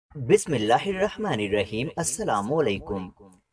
बिस्मिल्लाहिर्रहमानिर्रहीम। अस्सलामुअलैकुम।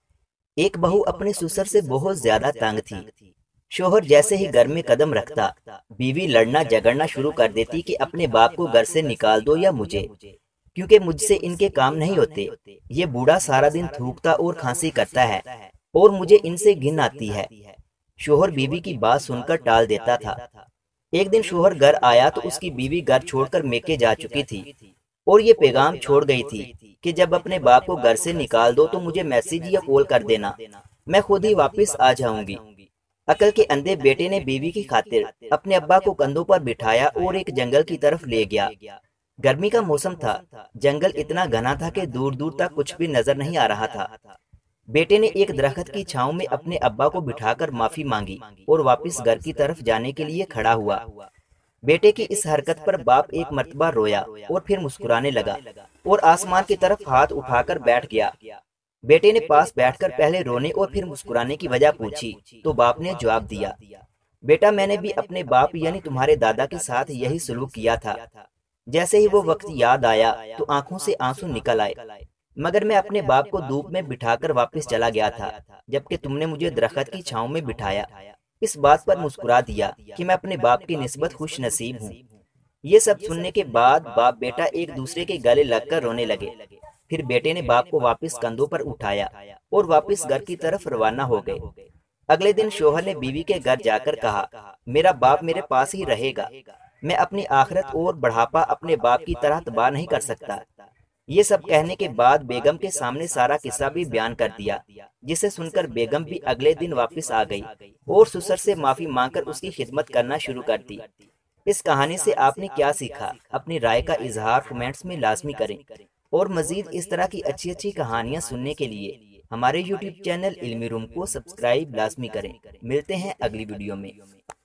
एक बहू अपने ससुर से बहुत ज्यादा तंग थी। शोहर जैसे ही घर में कदम रखता, बीवी लड़ना झगड़ना शुरू कर देती कि अपने बाप को घर से निकाल दो या मुझे, क्योंकि मुझसे इनके काम नहीं होते। ये बूढ़ा सारा दिन थूकता और खांसी करता है और मुझे इनसे घिन आती है। शोहर बीवी की बात सुनकर टाल देता था। एक दिन शोहर घर आया तो उसकी बीवी घर छोड़कर मेके जा चुकी थी और ये पैगाम छोड़ गई थी कि जब अपने बाप को घर से निकाल दो तो मुझे मैसेज या कॉल कर देना, मैं खुद ही वापस आ जाऊंगी। अकल के अंधे बेटे ने बीवी की खातिर अपने अब्बा को कंधों पर बिठाया और एक जंगल की तरफ ले गया। गर्मी का मौसम था। जंगल इतना घना था कि दूर दूर तक कुछ भी नजर नहीं आ रहा था। बेटे ने एक दरख्त की छांव में अपने अब्बा को बिठाकर माफी मांगी और वापस घर की तरफ जाने के लिए खड़ा हुआ। बेटे की इस हरकत पर बाप एक मर्तबा रोया और फिर मुस्कुराने लगा और आसमान की तरफ हाथ उठाकर बैठ गया। बेटे ने पास बैठकर पहले रोने और फिर मुस्कुराने की वजह पूछी तो बाप ने जवाब दिया, बेटा मैंने भी अपने बाप यानी तुम्हारे दादा के साथ यही सलूक किया था। जैसे ही वो वक्त याद आया तो आंखों से आंसू निकल आए, मगर मैं अपने बाप को धूप में बिठाकर वापस चला गया था, जबकि तुमने मुझे दरख्त की छांव में बिठाया। इस बात पर मुस्कुरा दिया कि मैं अपने बाप की निस्बत खुश नसीब हूँ। ये सब सुनने के बाद बाप बेटा एक दूसरे के गले लगकर रोने लगे। फिर बेटे ने बाप को वापस कंधों पर उठाया और वापस घर की तरफ रवाना हो गए। अगले दिन शोहर ने बीवी के घर जाकर कहा, मेरा बाप मेरे पास ही रहेगा। मैं अपनी आखिरत और बढ़ापा अपने बाप की तरह तबाह नहीं कर सकता। ये सब कहने के बाद बेगम के सामने सारा किस्सा भी बयान कर दिया, जिसे सुनकर बेगम भी अगले दिन वापस आ गई और ससुर से माफी मांगकर उसकी खिदमत करना शुरू कर दी। इस कहानी से आपने क्या सीखा? अपनी राय का इजहार कमेंट्स में लाजमी करें और मजीद इस तरह की अच्छी अच्छी कहानियाँ सुनने के लिए हमारे यूट्यूब चैनल इल्मी रूम को सब्सक्राइब लाजमी करें। मिलते हैं अगली वीडियो में।